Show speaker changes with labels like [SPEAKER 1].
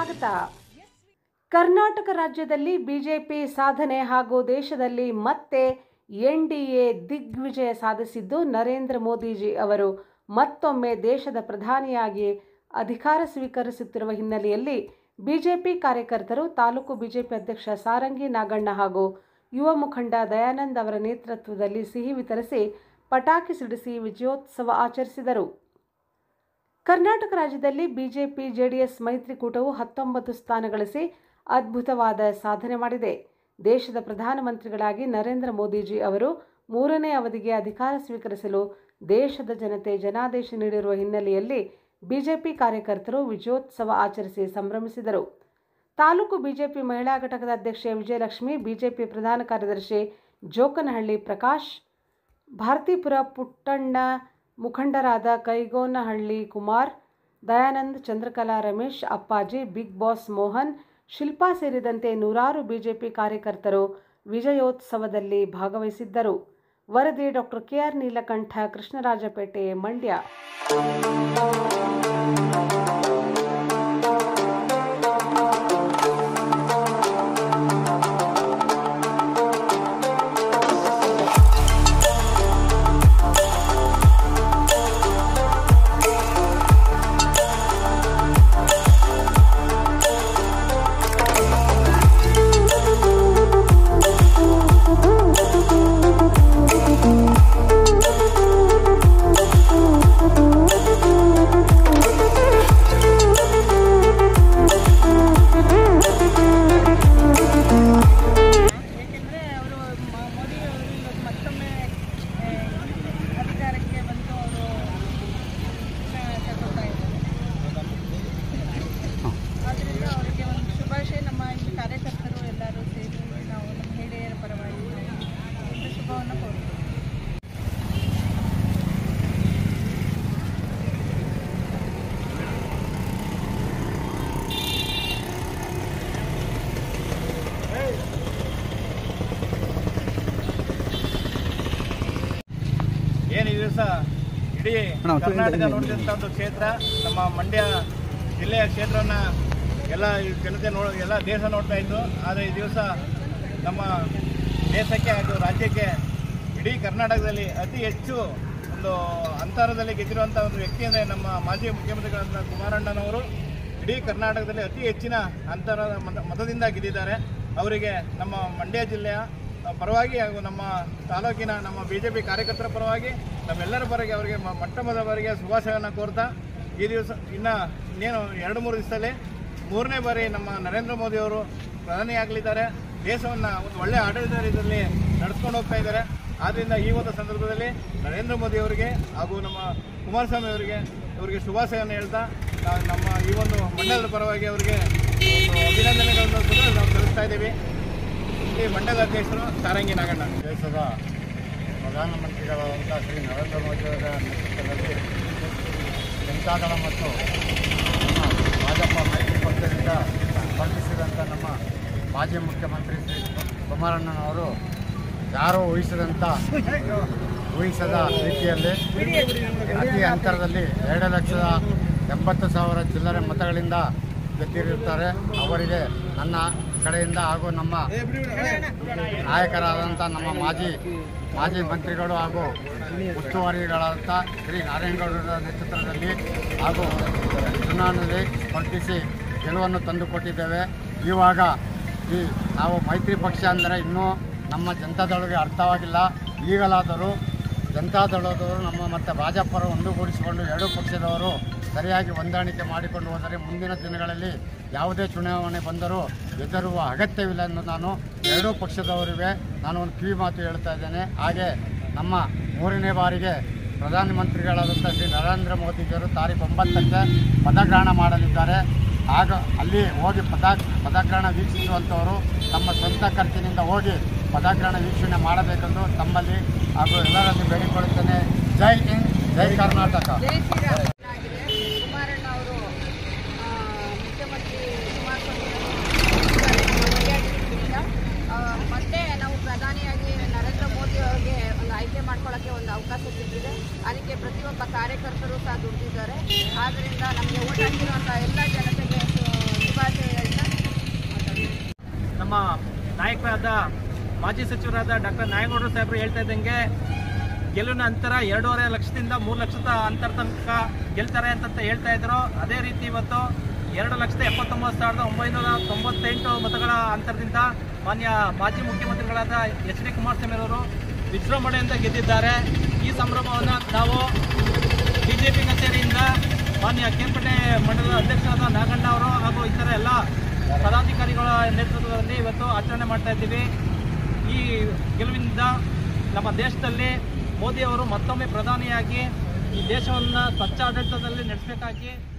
[SPEAKER 1] ಸ್ವಾಗತ. ಕರ್ನಾಟಕ ರಾಜ್ಯದಲ್ಲಿ ಬಿಜೆಪಿ ಸಾಧನೆ ಹಾಗೂ ದೇಶದಲ್ಲಿ ಮತ್ತೆ ಎನ್ಡಿಎ ದಿಗ್ವಿಜಯ ಸಾಧಿಸಿದ್ದು ನರೇಂದ್ರ ಮೋದಿಜಿ ಅವರು ಮತ್ತೊಮ್ಮೆ ದೇಶದ ಪ್ರಧಾನಿಯಾಗಿ ಅಧಿಕಾರ ಸ್ವೀಕರಿಸುತ್ತಿರುವ ಹಿನ್ನೆಲೆಯಲ್ಲಿ ಬಿಜೆಪಿ ಕಾರ್ಯಕರ್ತರು ತಾಲೂಕು ಬಿಜೆಪಿ ಅಧ್ಯಕ್ಷ ಸಾರಂಗಿ ನಾಗಣ್ಣ ಹಾಗೂ ಯುವ ಮುಖಂಡ ದಯಾನಂದ್ ಅವರ ನೇತೃತ್ವದಲ್ಲಿ ಸಿಹಿ ವಿತರಿಸಿ ಪಟಾಕಿ ಸಿಡಿಸಿ ವಿಜಯೋತ್ಸವ ಆಚರಿಸಿದರು. ಕರ್ನಾಟಕ ರಾಜ್ಯದಲ್ಲಿ ಬಿಜೆಪಿ ಜೆಡಿಎಸ್ ಮೈತ್ರಿಕೂಟವು 19 ಸ್ಥಾನ ಗಳಿಸಿ ಅದ್ಭುತವಾದ ಸಾಧನೆ ಮಾಡಿದೆ. ದೇಶದ ಪ್ರಧಾನಮಂತ್ರಿಗಳಾಗಿ ನರೇಂದ್ರ ಮೋದಿಜಿ ಅವರು 3ನೇ ಅವಧಿಗೆ ಅಧಿಕಾರ ಸ್ವೀಕರಿಸಲು ದೇಶದ ಜನತೆ ಜನಾದೇಶ ನೀಡಿರುವ ಹಿನ್ನೆಲೆಯಲ್ಲಿ ಬಿಜೆಪಿ ಕಾರ್ಯಕರ್ತರು ವಿಜಯೋತ್ಸವ ಆಚರಿಸಿ ಸಂಭ್ರಮಿಸಿದರು. ತಾಲೂಕು ಬಿಜೆಪಿ ಮಹಿಳಾ ಘಟಕದ ಅಧ್ಯಕ್ಷೆ ವಿಜಯಲಕ್ಷ್ಮಿ, ಬಿಜೆಪಿ ಪ್ರಧಾನ ಕಾರ್ಯದರ್ಶಿ ಜೋಕನಹಳ್ಳಿ ಪ್ರಕಾಶ್, ಭಾರತೀಪುರ ಪುಟ್ಟಣ್ಣ, ಮುಖಂಡರಾದ ಕೈಗೋನಹಳ್ಳಿ ಕುಮಾರ್, ದಯಾನಂದ್, ಚಂದ್ರಕಲಾ ರಮೇಶ್, ಅಪ್ಪಾಜಿ, ಬಿಗ್ ಬಾಸ್ ಮೋಹನ್, ಶಿಲ್ಪಾ ಸೇರಿದಂತೆ ನೂರಾರು ಬಿಜೆಪಿ ಕಾರ್ಯಕರ್ತರು ವಿಜಯೋತ್ಸವದಲ್ಲಿ ಭಾಗವಹಿಸಿದ್ದರು. ವರದಿ ಡಾಕ್ಟರ್ ಕೆಆರ್ ನೀಲಕಂಠ, ಕೃಷ್ಣರಾಜಪೇಟೆ, ಮಂಡ್ಯ.
[SPEAKER 2] ಏನು ಈ ದಿವಸ ಇಡೀ ಕರ್ನಾಟಕ ನೋಡಿದಂಥ ಒಂದು ಕ್ಷೇತ್ರ, ನಮ್ಮ ಮಂಡ್ಯ ಜಿಲ್ಲೆಯ ಕ್ಷೇತ್ರವನ್ನು ಎಲ್ಲ ಜನತೆ ಎಲ್ಲ ದೇಶ ನೋಡ್ತಾ ಇತ್ತು. ಆದರೆ ಈ ದಿವಸ ನಮ್ಮ ದೇಶಕ್ಕೆ ಹಾಗೂ ರಾಜ್ಯಕ್ಕೆ ಇಡೀ ಕರ್ನಾಟಕದಲ್ಲಿ ಅತಿ ಹೆಚ್ಚು ಒಂದು ಅಂತರದಲ್ಲಿ ಗೆದ್ದಿರುವಂಥ ಒಂದು ವ್ಯಕ್ತಿ ಅಂದರೆ ನಮ್ಮ ಮಾಜಿ ಮುಖ್ಯಮಂತ್ರಿಗಳಾದ ಕುಮಾರಣ್ಣನವರು ಇಡೀ ಕರ್ನಾಟಕದಲ್ಲಿ ಅತಿ ಹೆಚ್ಚಿನ ಅಂತರದ ಮತದಿಂದ ಗೆದ್ದಿದ್ದಾರೆ. ಅವರಿಗೆ ನಮ್ಮ ಮಂಡ್ಯ ಜಿಲ್ಲೆಯ ಪರವಾಗಿ ಹಾಗೂ ನಮ್ಮ ತಾಲೂಕಿನ ನಮ್ಮ ಬಿಜೆಪಿ ಕಾರ್ಯಕರ್ತರ ಪರವಾಗಿ ನಮ್ಮೆಲ್ಲರ ಪರವಾಗಿ ಅವರಿಗೆ ಮೊಟ್ಟಮೊದಲ ಬಾರಿಗೆ ಶುಭಾಶಯವನ್ನು ಕೋರ್ತಾ, ಈ ದಿವಸ ಇನ್ನೇನು 2-3 ದಿವಸದಲ್ಲಿ 3ನೇ ಬಾರಿ ನಮ್ಮ ನರೇಂದ್ರ ಮೋದಿ ಅವರು ಪ್ರಧಾನಿಯಾಗಲಿದ್ದಾರೆ. ದೇಶವನ್ನು ಒಂದು ಒಳ್ಳೆಯ ಆಡಳಿತ ರೀತಿಯಲ್ಲಿ ನಡೆಸ್ಕೊಂಡು ಹೋಗ್ತಾ ಇದ್ದಾರೆ. ಆದ್ದರಿಂದ ಈ ಒಂದು ಸಂದರ್ಭದಲ್ಲಿ ನರೇಂದ್ರ ಮೋದಿ ಅವರಿಗೆ ಹಾಗೂ ನಮ್ಮ ಕುಮಾರಸ್ವಾಮಿ ಇವರಿಗೆ ಶುಭಾಶಯವನ್ನು ಹೇಳ್ತಾ ನಮ್ಮ ಈ ಒಂದು ಮಂಡಲದ ಪರವಾಗಿ ಅವರಿಗೆ ಅಭಿನಂದನೆಗಳನ್ನು ಕೂಡ ನಾವು ಸಲ್ಲಿಸ್ತಾ ಇದ್ದೀವಿ. ಈ ಮಂಡಲದ ಅಧ್ಯಕ್ಷರು ಸಾರಂಗಿ ನಾಗಣ್ಣ.
[SPEAKER 3] ದೇಶದ ಪ್ರಧಾನಮಂತ್ರಿಗಳಾದಂಥ ಶ್ರೀ ನರೇಂದ್ರ ಮೋದಿಯವರ ನೇತೃತ್ವದಲ್ಲಿ ಜನತಾದಳ ಮತ್ತು ನಮ್ಮ ಭಾಜಪ ಮೈತ್ರಿ ಪಕ್ಷದಿಂದ ಸ್ಪರ್ಧಿಸಿದಂಥ ನಮ್ಮ ಮಾಜಿ ಮುಖ್ಯಮಂತ್ರಿ ಶ್ರೀ ಕುಮಾರಣ್ಣನವರು ಯಾರೂ ಊಹಿಸದ ರೀತಿಯಲ್ಲಿ ಅತಿ ಅಂತರದಲ್ಲಿ 2,80,000 ಚಿಲ್ಲರೆ ಮತಗಳಿಂದ ಗೆದ್ದಿರುತ್ತಾರೆ. ಅವರಿಗೆ ನನ್ನ ಕಡೆಯಿಂದ ಹಾಗೂ ನಮ್ಮ ನಾಯಕರಾದಂಥ ನಮ್ಮ ಮಾಜಿ ಮಂತ್ರಿಗಳು ಹಾಗೂ ಉಸ್ತುವಾರಿಗಳಾದಂಥ ಶ್ರೀ ನಾರಾಯಣಗೌಡರ ನೇತೃತ್ವದಲ್ಲಿ ಹಾಗೂ ಚುನಾವಣೆಯಲ್ಲಿ ಸ್ಪರ್ಧಿಸಿ ಗೆಲುವನ್ನು ತಂದುಕೊಟ್ಟಿದ್ದೇವೆ. ಇವಾಗ ನಾವು ಮೈತ್ರಿ ಪಕ್ಷ ಅಂದರೆ ಇನ್ನೂ ನಮ್ಮ ಜನತಾದಳಕ್ಕೆ ಅರ್ಥವಾಗಿಲ್ಲ. ಈಗಲಾದರೂ ಜನತಾದಳದವರು ನಮ್ಮ ಮತ್ತು ಭಾಜಪರ ಒಂದುಗೂಡಿಸಿಕೊಂಡು 2 ಪಕ್ಷದವರು ಸರಿಯಾಗಿ ಹೊಂದಾಣಿಕೆ ಮಾಡಿಕೊಂಡು ಹೋದರೆ ಮುಂದಿನ ದಿನಗಳಲ್ಲಿ ಯಾವುದೇ ಚುನಾವಣೆ ಬಂದರೂ ಹೆದರುವ ಅಗತ್ಯವಿಲ್ಲ ಎಂದು ನಾನು 2 ಪಕ್ಷದವರಿಗೆ ನಾನು ಒಂದು ಕಿವಿ ಮಾತು ಹೇಳ್ತಾ ಇದ್ದೇನೆ. ಹಾಗೆ ನಮ್ಮ 3ನೇ ಬಾರಿಗೆ ಪ್ರಧಾನಮಂತ್ರಿಗಳಾದಂಥ ಶ್ರೀ ನರೇಂದ್ರ ಮೋದಿಜಿಯವರು ತಾರೀಖು 9ಕ್ಕೆ ಪದಗ್ರಹಣ ಮಾಡಲಿದ್ದಾರೆ. ಆಗ ಅಲ್ಲಿ ಹೋಗಿ ಪದಗ್ರಹಣ ವೀಕ್ಷಿಸುವಂಥವರು ತಮ್ಮ ಸ್ವಂತ ಖರ್ಚಿನಿಂದ ಹೋಗಿ ಪದಗ್ರಹಣ ವೀಕ್ಷಣೆ ಮಾಡಬೇಕೆಂದು ತಮ್ಮಲ್ಲಿ ಹಾಗೂ ಎಲ್ಲರಲ್ಲಿ ಬೇಡಿಕೊಳ್ಳುತ್ತೇನೆ. ಜೈ ಹಿಂದ್, ಜೈ ಕರ್ನಾಟಕ.
[SPEAKER 4] ಕುಮಾರಣ್ಣ ಅವರು ಮುಖ್ಯಮಂತ್ರಿ ಕುಮಾರಸ್ವಾಮಿ ಮತ್ತೆ ನಾವು ಪ್ರಧಾನಿಯಾಗಿ ನರೇಂದ್ರ ಮೋದಿ ಅವರಿಗೆ ಒಂದು ಆಯ್ಕೆ ಮಾಡ್ಕೊಳ್ಳೋಕ್ಕೆ ಒಂದು ಅವಕಾಶ ಸಿಕ್ಕಿದೆ. ಅದಕ್ಕೆ ಪ್ರತಿಯೊಬ್ಬ ಕಾರ್ಯಕರ್ತರು ಸಹ ದುಡಿದಿದ್ದಾರೆ. ಆದ್ದರಿಂದ ನಮಗೆ ಓಟ್ ಹಾಕಿರುವಂಥ ಎಲ್ಲ ಜನತೆಗೆ ಶುಭಾಶಯ ಹೇಳ್ತಾ
[SPEAKER 5] ನಮ್ಮ ನಾಯಕರಾದ ಮಾಜಿ ಸಚಿವರಾದ ಡಾಕ್ಟರ್ ನಾಯಗೌಡರು ಸಾಹೇಬರು ಹೇಳ್ತಾ ಇದ್ದಂಗೆ ಗೆಲುವಿನ ಅಂತರ 2.5 ಲಕ್ಷದಿಂದ 3 ಲಕ್ಷದ ಅಂತರ ತನಕ ಗೆಲ್ತಾರೆ ಅಂತ ಹೇಳ್ತಾ ಇದ್ರು. ಅದೇ ರೀತಿ ಇವತ್ತು 2,79,998 ಮತಗಳ ಅಂತರದಿಂದ ಮಾನ್ಯ ಮಾಜಿ ಮುಖ್ಯಮಂತ್ರಿಗಳಾದ ಎಚ್.ಡಿ. ಕುಮಾರಸ್ವಾಮಿ ಅವರು ವಿಜೃಂಭಣೆಯಿಂದ ಗೆದ್ದಿದ್ದಾರೆ. ಈ ಸಂಭ್ರಮವನ್ನು ನಾವು ಬಿಜೆಪಿ ಕಚೇರಿಯಿಂದ ಮಾನ್ಯ ಕೇರ್ಪೇಟೆ ಮಂಡಲದ ಅಧ್ಯಕ್ಷರಾದ ನಾಗಣ್ಣ ಅವರು ಹಾಗೂ ಇತರ ಎಲ್ಲ ಪದಾಧಿಕಾರಿಗಳ ನೇತೃತ್ವದಲ್ಲಿ ಇವತ್ತು ಆಚರಣೆ ಮಾಡ್ತಾ ಇದ್ದೀವಿ. ಈ ಗೆಲುವಿನಿಂದ ನಮ್ಮ ದೇಶದಲ್ಲಿ ಮೋದಿಯವರು ಮತ್ತೊಮ್ಮೆ ಪ್ರಧಾನಿಯಾಗಿ ಈ ದೇಶವನ್ನು ಸ್ವಚ್ಛ ಆಡಳಿತದಲ್ಲಿ ನಡೆಸಬೇಕಾಗಿ